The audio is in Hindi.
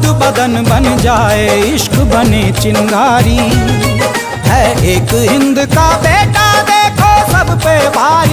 खुद बदन बन जाए, इश्क बने चिंगारी। है एक हिंद का बेटा देखो सब पे भारी।